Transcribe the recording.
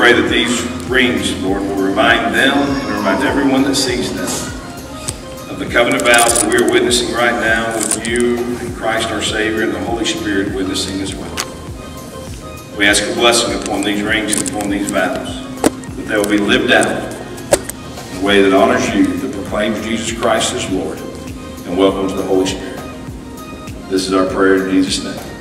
pray that these rings, Lord, will remind them and remind everyone that sees them of the covenant vows that we are witnessing right now with you and Christ our Savior and the Holy Spirit witnessing as well. We ask a blessing upon these rings and upon these vows, that they will be lived out in a way that honors you, that proclaims Jesus Christ as Lord, and welcomes the Holy Spirit. This is our prayer in Jesus' name.